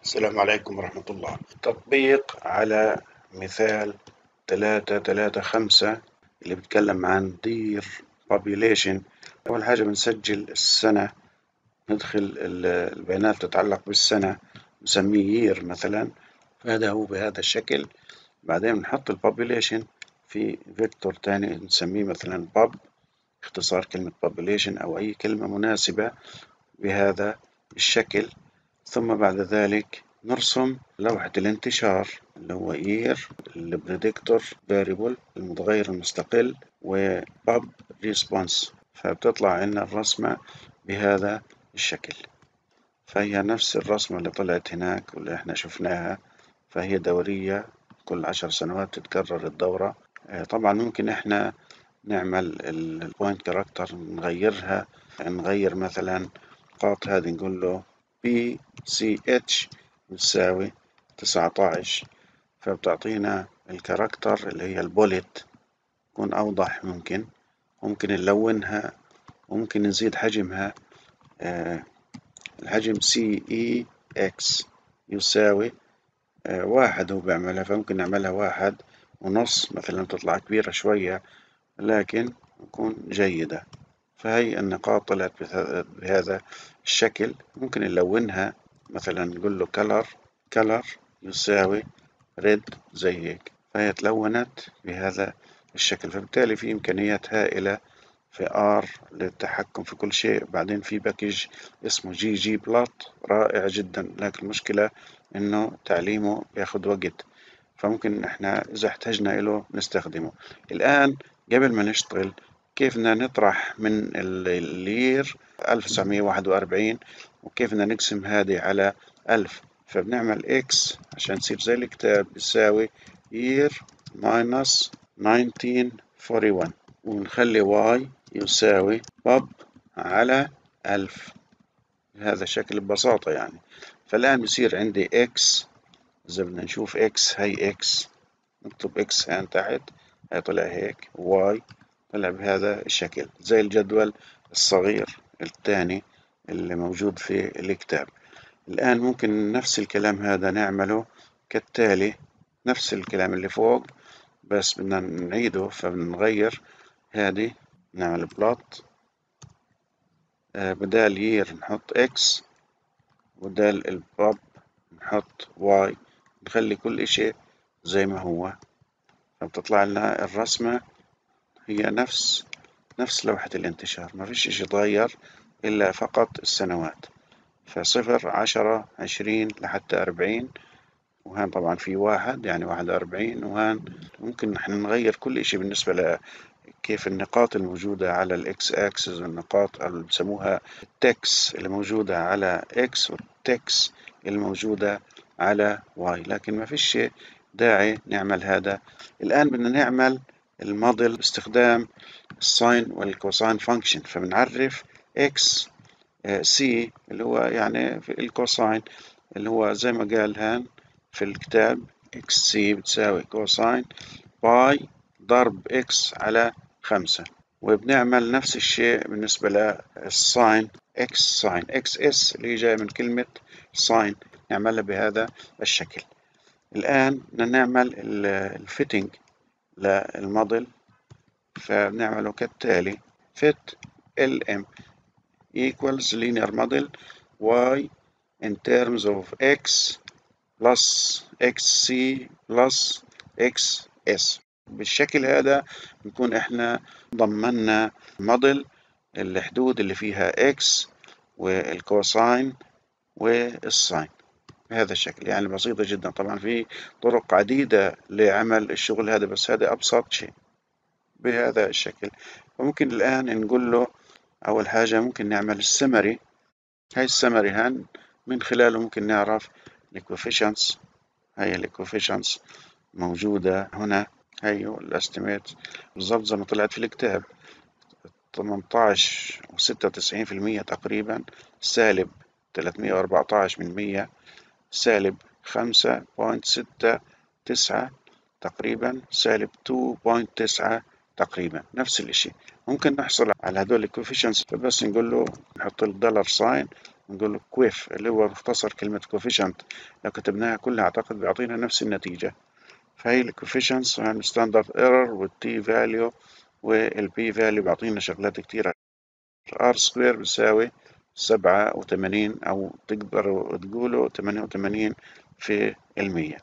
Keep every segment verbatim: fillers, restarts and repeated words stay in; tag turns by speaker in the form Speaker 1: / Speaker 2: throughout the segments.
Speaker 1: السلام عليكم ورحمة الله. تطبيق على مثال ثلاثة ثلاثة خمسة اللي بيتكلم عن دير population. أول حاجة بنسجل السنة، ندخل البيانات تتعلق بالسنة، نسميه year مثلا، فهذا هو بهذا الشكل. بعدين بنحط البوبوليشن في فيكتور تاني نسميه مثلا pub، اختصار كلمة population أو أي كلمة مناسبة بهذا الشكل. ثم بعد ذلك نرسم لوحة الانتشار اللي هو year البريدكتور variable المتغير المستقل و pub response، فبتطلع عنا الرسمة بهذا الشكل. فهي نفس الرسمة اللي طلعت هناك واللي احنا شفناها، فهي دورية كل عشر سنوات تتكرر الدورة. طبعا ممكن احنا نعمل البوينت كاركتر نغيرها، نغير مثلا النقاط هذه نقول له بي سي اتش بتساوي تسعة عشر، فبتعطينا الكاركتر اللي هي البوليت تكون أوضح. ممكن ممكن نلونها وممكن نزيد حجمها. آه الحجم سي اي اكس يساوي آه واحد، هو بيعملها فممكن نعملها واحد ونص مثلا، تطلع كبيرة شوية لكن تكون جيدة. فهي النقاط طلعت بهذا الشكل. ممكن نلونها مثلا نقول له color color يساوي red زي هيك، فهي تلونت بهذا الشكل. فبالتالي في إمكانيات هائلة في R للتحكم في كل شيء. بعدين في باكج اسمه جي جي بلوت رائع جدا، لكن المشكلة إنه تعليمه ياخد وقت، فممكن إحنا إذا احتجنا له نستخدمه. الآن قبل ما نشتغل كيف بدنا نطرح من اللير ألف وتسعمية وواحد وأربعين وكيف بدنا نقسم هذه على ألف. فبنعمل إكس عشان تصير زي الكتاب بيساوي year minus nineteen forty-one، ونخلي واي يساوي pub على ألف بهذا الشكل ببساطة يعني. فالآن بصير عندي إكس، إذا بدنا نشوف إكس هي إكس نكتب إكس هان تحت، هي طلع هيك، واي طلع بهذا الشكل زي الجدول الصغير الثاني اللي موجود في الكتاب. الآن ممكن نفس الكلام هذا نعمله كالتالي، نفس الكلام اللي فوق بس بدنا نعيده، فبنغير هذه نعمل بلوت، آه بدال يير نحط إكس، بدال البوب نحط واي، نخلي كل إشي زي ما هو، فبتطلع لنا الرسمة هي نفس نفس لوحة الانتشار، ما فيش إشي يتغير إلا فقط السنوات. فصفر عشرة عشرين لحتى أربعين، وهان طبعا في واحد يعني واحد وأربعين، وهان ممكن نحن نغير كل إشي بالنسبة ل كيف النقاط الموجودة على الإكس أكسس والنقاط اللي بسموها التكس اللي موجودة على إكس والتكس الموجودة على واي، لكن ما فيش داعي نعمل هذا. الآن بدنا نعمل الموديل باستخدام الساين والكوساين فانكشن، فبنعرف إكس سي اللي هو يعني في الكوساين اللي هو زي ما قال هان في الكتاب إكس سي بتساوي كوساين باي ضرب إكس على خمسة. وبنعمل نفس الشيء بالنسبة للساين إكس ساين إكس إس اللي جاي من كلمة ساين، نعملها بهذا الشكل. الآن بدنا نعمل الفيتنج للموديل، فبنعمله كالتالي fit lm equals linear model y in terms of x plus xc plus xs. بالشكل هذا نكون احنا ضمننا موديل الحدود اللي فيها x والكوساين والساين بهذا الشكل. يعني بسيطة جدا، طبعا في طرق عديدة لعمل الشغل هذا بس هذا أبسط شيء بهذا الشكل. وممكن الآن نقول له أول حاجة ممكن نعمل السمري. هاي السمري هان من خلاله ممكن نعرف الكوفيشنتس. هاي الكوفيشنتس موجودة هنا، هاي الاستيميت بالضبط زي ما طلعت في الكتاب ثمانية عشر وستة وتسعين في المية تقريبا، سالب ثلاثمية وأربعة عشر من مية، سالب خمسة فاصلة ستة تسعة تقريبا، سالب اثنين فاصلة تسعة تقريبا، نفس الاشي. ممكن نحصل على هدول الكوفيشنتس، فبس نقول له نحط الدولار ساين نقول له كويف اللي هو مختصر كلمة coefficient، لو كتبناها كلها أعتقد بيعطينا نفس النتيجة. فهي ال coefficients عن standard error وال t value وال p value بيعطينا شغلات كتيرة. r square بيساوي سبعة وثمانين أو تقدروا تقولوا ثمانية وثمانين في المية.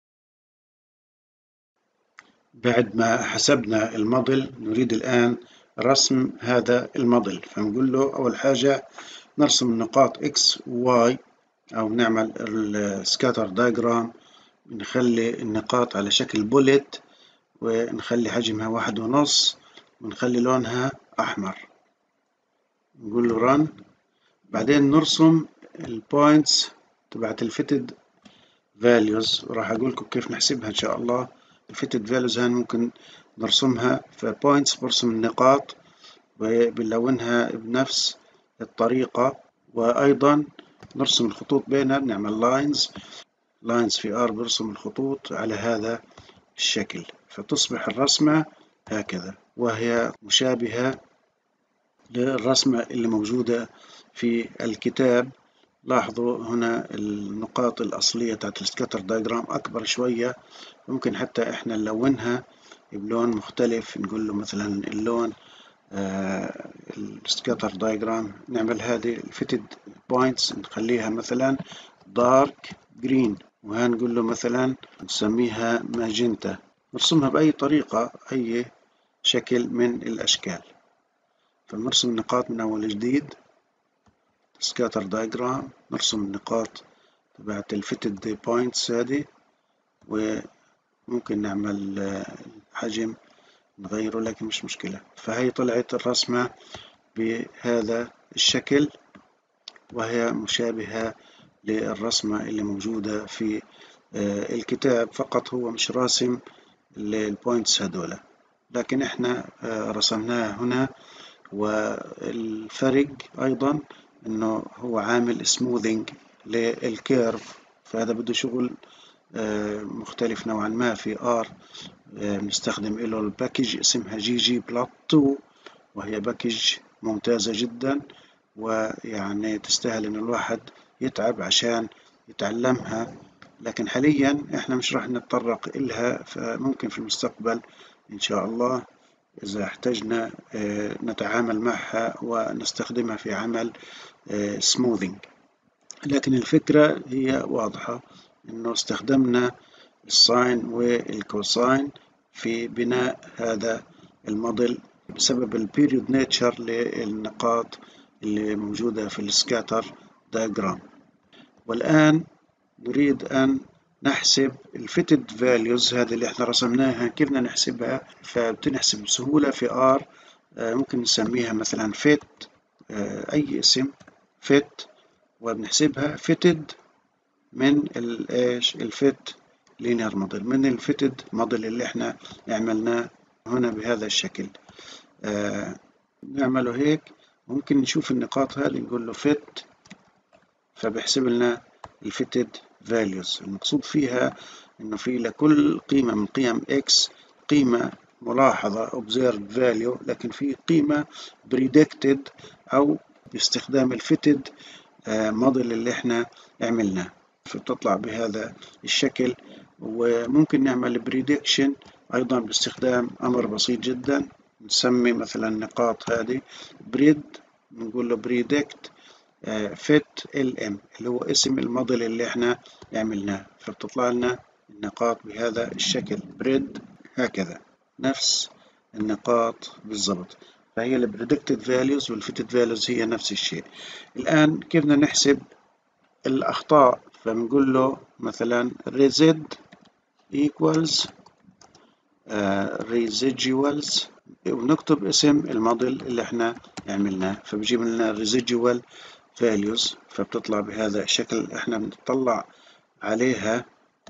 Speaker 1: بعد ما حسبنا الموديل نريد الآن رسم هذا الموديل، فنقول له أول حاجة نرسم النقاط X و Y أو نعمل السكاتر دايجرام، نخلي النقاط على شكل بوليت ونخلي حجمها واحد ونص ونخلي لونها أحمر. نقول له run. بعدين نرسم البوينتس تبعت الفيتد values، وراح أقول لكم كيف نحسبها إن شاء الله. الفيتد values هان ممكن نرسمها، فبوينتس برسم النقاط وبنلونها بنفس الطريقة، وأيضا نرسم الخطوط بينها، بنعمل lines lines في R برسم الخطوط على هذا الشكل، فتصبح الرسمة هكذا وهي مشابهة للرسمة اللي موجودة في الكتاب. لاحظوا هنا النقاط الأصلية تاعت السكاتر دايجرام أكبر شوية، ممكن حتى إحنا نلونها بلون مختلف، نقول له مثلا اللون آه السكاتر دايجرام نعمل هذه الفيتد بوينتس نخليها مثلا دارك جرين، وهنقول له مثلا نسميها ماجنتا. نرسمها بأي طريقة، أي شكل من الأشكال. فنرسم النقاط من أول جديد سكاتر دايجرام، نرسم النقاط تبعت الفيتد بوينتس هذه، وممكن نعمل حجم نغيره لكن مش مشكلة. فهي طلعت الرسمة بهذا الشكل وهي مشابهة للرسمة اللي موجودة في الكتاب، فقط هو مش راسم البوينتس هذولا، لكن احنا رسمناها هنا. والفرق أيضا إنه هو عامل سموذينج للكيرف، فهذا بده شغل مختلف نوعا ما. في R بنستخدم له الباكج اسمها جي جي بلوت تو، وهي باكج ممتازة جدا، ويعني تستاهل إن الواحد يتعب عشان يتعلمها، لكن حاليا احنا مش راح نتطرق إلها، فممكن في المستقبل إن شاء الله إذا احتجنا نتعامل معها ونستخدمها في عمل سموذينج. لكن الفكرة هي واضحة، إنه استخدمنا الساين والكوساين في بناء هذا الموديل بسبب البيريود نيتشر للنقاط اللي موجودة في السكاتر دايجرام. والآن نريد أن نحسب الفيتد فاليوز هذه اللي احنا رسمناها، كيف بدنا نحسبها؟ فبتنحسب بسهولة في R. ممكن نسميها مثلا فيت، أي اسم فيت، وبنحسبها فيتد من الايش الفيت لينير موديل، من الفيتد موديل اللي احنا عملناه هنا بهذا الشكل. آه نعمله هيك. ممكن نشوف النقاط هذه نقول له فيت، فبيحسب لنا الفيتد فاليوز. المقصود فيها انه في لكل قيمة من قيم X قيمة ملاحظة observed value، لكن في قيمة predicted أو باستخدام الفيتد موديل اللي احنا عملناه، فبتطلع بهذا الشكل. وممكن نعمل بريدكشن أيضا باستخدام أمر بسيط جدا، نسمي مثلا النقاط هذه بريد، نقول له بريدكت فيت ال ام اللي هو اسم الموديل اللي احنا عملناه، فبتطلع لنا النقاط بهذا الشكل بريد هكذا، نفس النقاط بالضبط. فهي ال predicted values وال fitted values هي نفس الشيء. الآن كيف بدنا نحسب الأخطاء؟ فبنقول له مثلا resid equals uh, residuals، ونكتب اسم الموديل اللي احنا عملناه، فبجيب لنا residual values، فبتطلع بهذا الشكل. احنا بنطلع عليها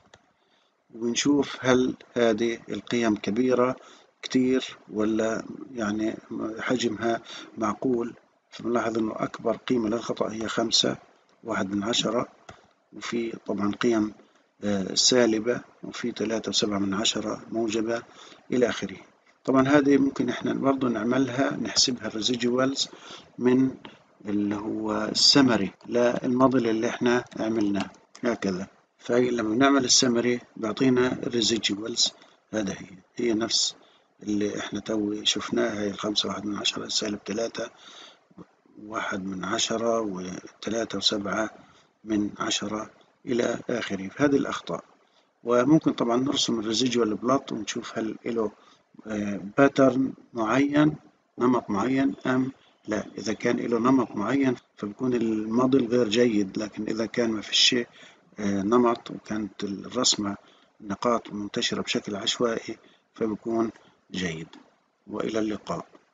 Speaker 1: ونشوف هل هذه القيم كبيرة كتير ولا يعني حجمها معقول. فبنلاحظ انه اكبر قيمة للخطأ هي خمسة واحد من عشرة، وفي طبعا قيم سالبة، وفي ثلاثة وسبعة من عشرة موجبة إلى آخره. طبعا هذه ممكن إحنا برضو نعملها، نحسبها الريزيجوالز من اللي هو السمري للموديل اللي احنا عملناه هكذا. فلما بنعمل السمري بيعطينا الريزيدوالز. هذا هي هي نفس اللي احنا تو شفناها، هي الخمسة واحد من عشرة، سالب تلاتة واحد من عشرة، وتلاتة وسبعة من عشرة إلى آخره في هذه الأخطاء. وممكن طبعا نرسم الريزيدوال بلوت ونشوف هل له باترن معين، نمط معين أم لا. إذا كان له نمط معين فبيكون الموديل غير جيد، لكن إذا كان ما فيش نمط وكانت الرسمة نقاط منتشرة بشكل عشوائي فبيكون جيد. وإلى اللقاء.